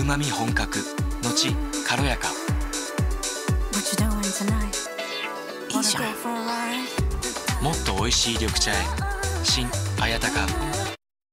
旨味本格のち軽やか。いいじゃん。もっと美味しい緑茶へ新綾鷹。